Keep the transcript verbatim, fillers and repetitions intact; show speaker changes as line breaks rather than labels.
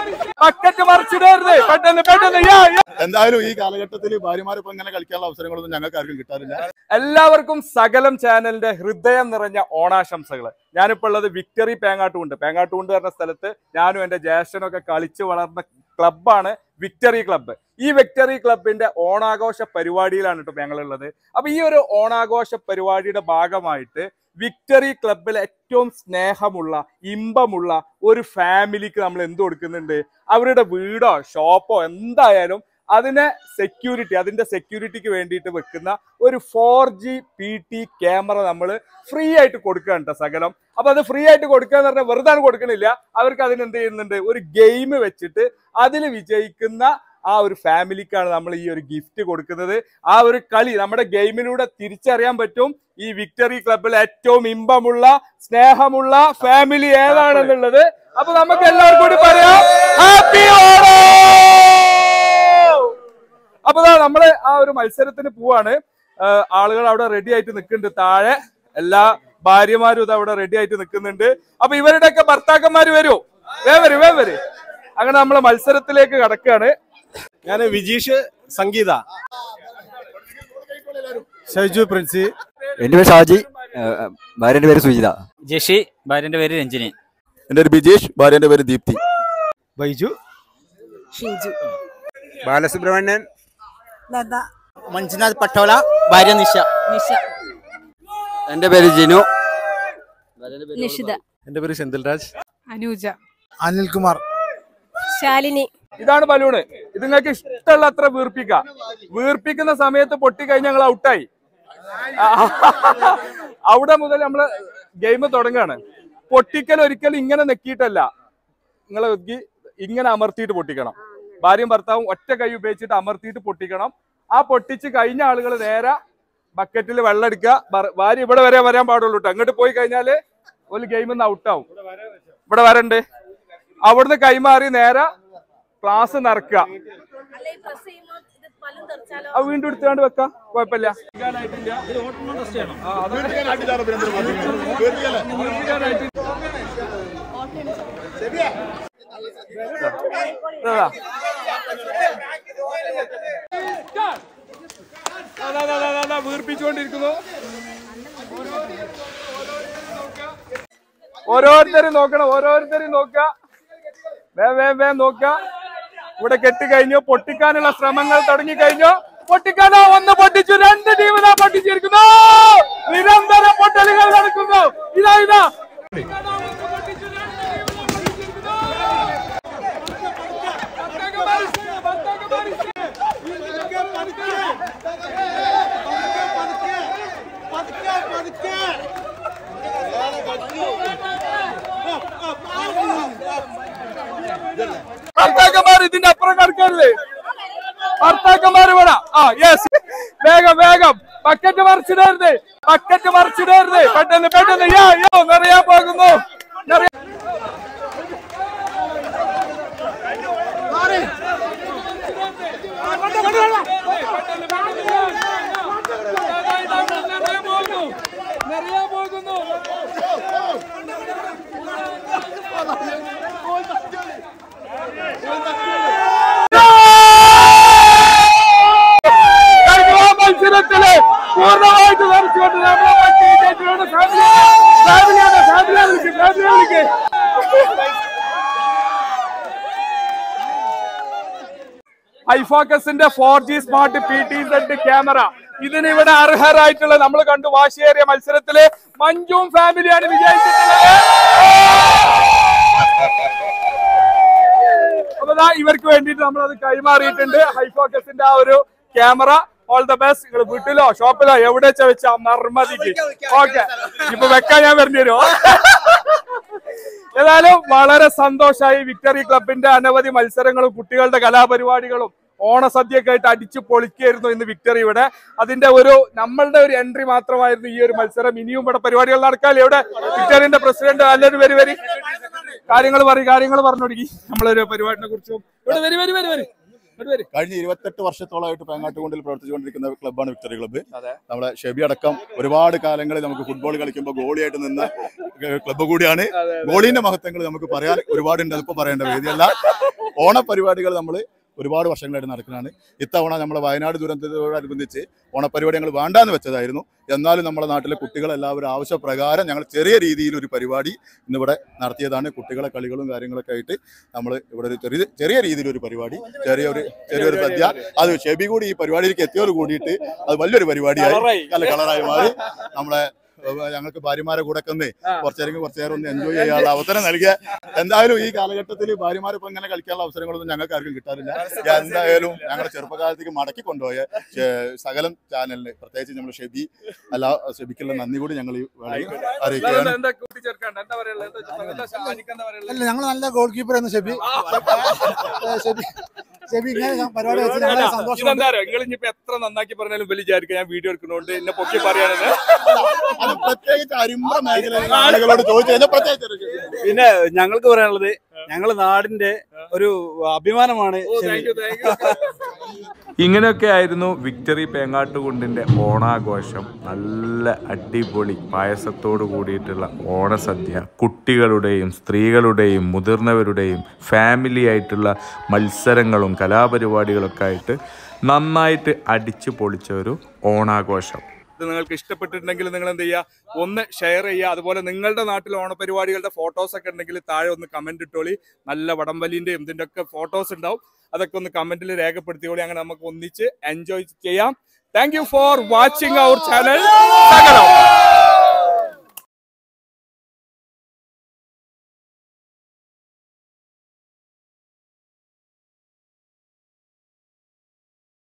Bucket മറിച്ചിടരുത്. പെട്ടെന്ന് പെട്ടെന്ന്.
എന്തായാലും ഈ കാലഘട്ടത്തിൽ ഭാര്യമാരൊപ്പം ഇങ്ങനെ കളിക്കാനുള്ള അവസരങ്ങളൊന്നും ഞങ്ങൾക്ക് ആർക്കും കിട്ടാറില്ല.
എല്ലാവർക്കും സകലം ചാനലിന്റെ ഹൃദയം നിറഞ്ഞ ഓണാശംസകൾ. ഞാനിപ്പോൾ ഉള്ളത് വിക്ടറി പേങ്ങാട്ടുകുണ്ട്. പേങ്ങാട്ടുകുണ്ട് പറഞ്ഞ സ്ഥലത്ത് ഞാനും എൻ്റെ ജ്യേഷ്ഠനൊക്കെ കളിച്ച് വളർന്ന ക്ലബ്ബാണ് വിക്ടറി ക്ലബ്ബ്. ഈ വിക്ടറി ക്ലബിന്റെ ഓണാഘോഷ പരിപാടിയിലാണ് കേട്ടോ ഞങ്ങളുള്ളത്. അപ്പൊ ഈ ഒരു ഓണാഘോഷ പരിപാടിയുടെ ഭാഗമായിട്ട് വിക്ടറി ക്ലബിൽ ഏറ്റവും സ്നേഹമുള്ള ഇമ്പമുള്ള ഒരു ഫാമിലിക്ക് നമ്മൾ എന്ത് കൊടുക്കുന്നുണ്ട്? അവരുടെ വീടോ ഷോപ്പോ എന്തായാലും അതിനെ സെക്യൂരിറ്റി അതിന്റെ സെക്യൂരിറ്റിക്ക് വേണ്ടിയിട്ട് വെക്കുന്ന ഒരു four G P T camera നമ്മൾ ഫ്രീ ആയിട്ട് കൊടുക്കുകയാണ് കേട്ടോ സകലം. അപ്പൊ അത് ഫ്രീ ആയിട്ട് കൊടുക്കുക എന്ന് പറഞ്ഞാൽ വെറുതെ കൊടുക്കണില്ല. അവർക്ക് അതിന് എന്ത് ചെയ്യുന്നുണ്ട്? ഒരു ഗെയിം വെച്ചിട്ട് അതിൽ വിജയിക്കുന്ന ആ ഒരു ഫാമിലിക്കാണ് നമ്മൾ ഈ ഒരു ഗിഫ്റ്റ് കൊടുക്കുന്നത്. ആ ഒരു കളി നമ്മുടെ ഗെയിമിലൂടെ തിരിച്ചറിയാൻ പറ്റും ഈ വിക്ടറി ക്ലബിൽ ഏറ്റവും ഇമ്പമുള്ള സ്നേഹമുള്ള ഫാമിലി ഏതാണെന്നുള്ളത്. അപ്പൊ നമുക്ക് എല്ലാവർക്കും കൂടി പറയാം ഹാപ്പി ഓണം. അപ്പൊ നമ്മള് ആ ഒരു മത്സരത്തിന് പോവാണ്. ആളുകൾ അവിടെ റെഡി ആയിട്ട് നിൽക്കുന്നുണ്ട്. താഴെ എല്ലാ ഭാര്യമാരും ഇത് അവിടെ റെഡി ആയിട്ട് നിൽക്കുന്നുണ്ട്. അപ്പൊ ഇവരുടെയൊക്കെ ഭർത്താക്കന്മാര് വരൂ, വേവര് വേവര്. അങ്ങനെ നമ്മള് മത്സരത്തിലേക്ക് കടക്കുകയാണ്.
ഞാൻ വിജീഷ്, സംഗീത, ഷൈജു പ്രിൻസി.
എന്റെ പേര് ഷാജി, ഭാര്യന്റെ പേര് സുജിത.
ജഷി, ഭാര്യന്റെ പേര് രഞ്ജിനി.
എന്റെ പേര് ബിജേഷ്, ഭാര്യന്റെ പേര് ദീപ്തി.
ബൈജു,
ഷീജു,
ബാലസുബ്രഹ്മണ്യൻ,
ലത,
മഞ്ജുനാഥ് പട്ടോല, ഭാര്യ നിഷ.
നിഷ,
എന്റെ പേര് ജിനു,
നിഷിത,
എന്റെ പേര് സെന്തിൽ രാജ്,
അനൂജ,
അനിൽകുമാർ,
ശാലിനി.
ഇതാണ് ബലൂണ്. ഇത് നിങ്ങൾക്ക് ഇഷ്ടമുള്ള അത്ര വീർപ്പിക്കാം. വീർപ്പിക്കുന്ന സമയത്ത് പൊട്ടിക്കഴിഞ്ഞ് ഞങ്ങൾ ഔട്ടായി. അവിടെ മുതൽ നമ്മള് ഗെയിം തുടങ്ങാണ്. പൊട്ടിക്കൽ ഒരിക്കലും ഇങ്ങനെ നെക്കിയിട്ടല്ല, നിങ്ങളെ ഇങ്ങനെ അമർത്തിയിട്ട് പൊട്ടിക്കണം. ഭാര്യയും ഭർത്താവും ഒറ്റ കൈ ഉപയോഗിച്ചിട്ട് അമർത്തിയിട്ട് പൊട്ടിക്കണം. ആ പൊട്ടിച്ച് കഴിഞ്ഞ ആളുകൾ നേരെ ബക്കറ്റിൽ വെള്ളം എടുക്കുക. ഭാര്യ ഇവിടെ വരെ വരാൻ പാടുള്ളൂ കേട്ടോ. അങ്ങോട്ട് പോയി കഴിഞ്ഞാല് ഒരു ഗെയിമിൽ നിന്ന് ഔട്ടാവും. ഇവിടെ വരണ്ട്. അവിടുന്ന് കൈമാറി നേരെ ക്ലാസ് നിറക്കുക. അത് വീണ്ടും എടുത്തുകൊണ്ട് വെക്കാം, കുഴപ്പമില്ല. വീർപ്പിച്ചുകൊണ്ടിരിക്കുന്നു. ഓരോരുത്തരും നോക്കണം, ഓരോരുത്തരും നോക്കുക. വേ വേ വേ നോക്കുക. ഇവിടെ കെട്ടി കഴിഞ്ഞു. പൊട്ടിക്കാനുള്ള ശ്രമങ്ങൾ തുടങ്ങി കഴിഞ്ഞു. പൊട്ടിക്കാനോ ഒന്ന് പൊട്ടിച്ചു. രണ്ട് ടീമിനാ പൊട്ടിച്ചിരിക്കുന്നു. നിരന്തര പൊട്ടലുകൾ നടക്കുന്നു. ഇതാ ഇതാ ഭർത്താക്കന്മാർ ഇതിന്റെ അപ്പുറം കടക്കരുത്. ഭർത്താക്കന്മാര് വേണം. ആ യെസ്, വേഗം വേഗം. ബക്കറ്റ് മറിച്ചിടരുത്, ബക്കറ്റ് മറിച്ചിടരുത്. പെട്ടെന്ന് പെട്ടെന്ന്. യോ യോ നിറയാൻ പോകുന്നു. നിറയാൻ പോകുന്നു. മത്സരത്തില് പൂർണ്ണമായിട്ട് ധരിച്ചുകൊണ്ട് ഐഫോക്കസിന്റെ four G smart P T Z camera ഇതിന് ഇവിടെ അർഹരായിട്ടുള്ള നമ്മൾ കണ്ടു വാശിയേറിയ മത്സരത്തില് മഞ്ജുവും ഫാമിലിയാണ് വിജയിച്ചിട്ടുള്ളത്. അപ്പൊ ഇവർക്ക് വേണ്ടിയിട്ട് നമ്മൾ അത് കൈമാറിയിട്ടുണ്ട്. ഹൈഫോക്കസിന്റെ ആ ഒരു ക്യാമറ. All the best. നിങ്ങൾ വീട്ടിലോ ഷോപ്പിലോ എവിടെ വെച്ചാ മർമതിക്ക്. ഓക്കെ, ഇപ്പൊ വെക്കാൻ ഞാൻ വരേണ്ടി വരുമോ? ഏതായാലും വളരെ സന്തോഷമായി. വിക്ടറി ക്ലബിന്റെ അനവധി മത്സരങ്ങളും കുട്ടികളുടെ കലാപരിപാടികളും ഓണസദ്യയൊക്കെ ആയിട്ട് അടിച്ചു പൊളിക്കായിരുന്നു ഇന്ന് വിക്ടറി ഇവിടെ. അതിന്റെ ഒരു നമ്മളുടെ ഒരു എൻട്രി മാത്രമായിരുന്നു ഈ ഒരു മത്സരം. ഇനിയും ഇവിടെ പരിപാടികൾ നടക്കാല്ലേ? ഇവിടെ വിക്ടറിന്റെ പ്രസിഡന്റ് എല്ലാവരും വരി വരി കാര്യങ്ങൾ പറയും കാര്യങ്ങൾ പറഞ്ഞു തുടങ്ങി നമ്മളൊരു പരിപാടിനെ കുറിച്ചും. ഇവിടെ വരി വരി വരി വരി
കഴിഞ്ഞ ഇരുപത്തെട്ട് വർഷത്തോളമായിട്ട് പേങ്ങാട്ടുകൊണ്ടിൽ പ്രവർത്തിച്ചുകൊണ്ടിരിക്കുന്ന ക്ലബ്ബാണ് വിക്ടറി ക്ലബ്ബ്.
അതെ.
നമ്മളെ ഷെബി അടക്കം ഒരുപാട് കാലങ്ങളിൽ നമുക്ക് ഫുട്ബോൾ കളിക്കുമ്പോൾ ഗോളിയായിട്ട് നിന്ന ക്ലബ്ബ് കൂടിയാണ്. ഗോളിന്റെ മഹത്വങ്ങൾ നമുക്ക് പറയാൻ ഒരുപാടുണ്ട്, അതിപ്പോ പറയേണ്ട വേദിയല്ല. ഓണപരിപാടികൾ നമ്മൾ ഒരുപാട് വർഷങ്ങളായിട്ട് നടക്കുന്നതാണ്. ഇത്തവണ നമ്മളെ വയനാട് ദുരന്തത്തോടനുബന്ധിച്ച് ഓണപരിപാടി ഞങ്ങൾ വേണ്ടാന്ന് വെച്ചതായിരുന്നു. എന്നാലും നമ്മുടെ നാട്ടിലെ കുട്ടികളെല്ലാവരും ആവശ്യപ്രകാരം ഞങ്ങൾ ചെറിയ രീതിയിൽ ഒരു പരിപാടി ഇന്നിവിടെ നടത്തിയതാണ്. കുട്ടികളെ കളികളും കാര്യങ്ങളൊക്കെ ആയിട്ട് നമ്മൾ ഇവിടെ ഒരു ചെറിയ ചെറിയ രീതിയിലൊരു പരിപാടി, ചെറിയൊരു ചെറിയൊരു സദ്യ. അത് ഷെബി കൂടി ഈ പരിപാടിയിലേക്ക് എത്തിയോട് കൂടിയിട്ട് അത് വലിയൊരു പരിപാടിയായി, നല്ല കളറായി മാറി. നമ്മളെ ഞങ്ങൾക്ക് ഭാര്യമാരെ കൂടെ ഒക്കെ ഒന്ന് കുറച്ചേരെങ്കിൽ കുറച്ചേരം ഒന്ന് എൻജോയ് ചെയ്യാനുള്ള അവസരം നൽകിയ. എന്തായാലും ഈ കാലഘട്ടത്തിൽ ഭാര്യമാരിപ്പോ ഇങ്ങനെ കളിക്കാനുള്ള അവസരങ്ങളൊന്നും ഞങ്ങൾക്ക് ആർക്കും കിട്ടാറില്ല. എന്തായാലും ഞങ്ങളുടെ ചെറുപ്പകാലത്തേക്ക് മടക്കി കൊണ്ടുപോയ സകലം ചാനലിന് പ്രത്യേകിച്ച് നമ്മൾ ഷെബി അല്ല ഷെബിക്കുള്ള നന്ദി കൂടി ഞങ്ങൾ ഈ അറിയിക്കുകയാണ്.
അല്ല, ഞങ്ങൾ നല്ല ഗോൾ കീപ്പർ എന്ന് ഷെബി ഷെബി ഷെബി ഇങ്ങനെ പരിപാടി വെച്ച് ഞങ്ങളെ സന്തോഷം.
നിങ്ങൾ ഇനിയിപ്പോ എത്ര നന്നാക്കി പറഞ്ഞാലും വലിയ വിചാരിക്കുക ഞാൻ വീഡിയോ എടുക്കുന്നതുകൊണ്ട് എന്നെ പൊക്കി പറയാനത്.
പ്രത്യേകിച്ച് അരിമ്പ മേഖലയിലെ ആളുകളോട് ചോദിച്ചു കഴിഞ്ഞാൽ പ്രത്യേകിച്ച്
പിന്നെ ഞങ്ങൾക്ക് പറയാനുള്ളത് ഞങ്ങള് നാടിന്റെ ഒരു അഭിമാനമാണ്.
ഇങ്ങനെയൊക്കെ ആയിരുന്നു വിക്ടറി പേങ്ങാട്ടുകുണ്ടിന്റെ ഓണാഘോഷം. നല്ല അടിപൊളി പായസത്തോട് കൂടിയിട്ടുള്ള ഓണസദ്യ, കുട്ടികളുടെയും സ്ത്രീകളുടെയും മുതിർന്നവരുടെയും ഫാമിലി ആയിട്ടുള്ള മത്സരങ്ങളും കലാപരിപാടികളൊക്കെ ആയിട്ട് നന്നായിട്ട് അടിച്ചു പൊളിച്ച ഒരു ഓണാഘോഷം. ഇത് നിങ്ങൾക്ക് ഇഷ്ടപ്പെട്ടിട്ടുണ്ടെങ്കിൽ നിങ്ങൾ എന്ത് ചെയ്യുക, ഒന്ന് ഷെയർ ചെയ്യുക. അതുപോലെ നിങ്ങളുടെ നാട്ടിൽ ഓണപരിപാടികളുടെ ഫോട്ടോസ് ഒക്കെ ഉണ്ടെങ്കിൽ താഴെ ഒന്ന് കമന്റ് ഇട്ടോളി. നല്ല വടംവലിന്റെയും ഇതിന്റെ ഒക്കെ ഫോട്ടോസ് ഉണ്ടാവും, അതൊക്കെ ഒന്ന് കമന്റിൽ രേഖപ്പെടുത്തിയോളി. അങ്ങനെ നമുക്ക് ഒന്നിച്ച് എൻജോയ് ചെയ്യാം. Thank you for watching our channel.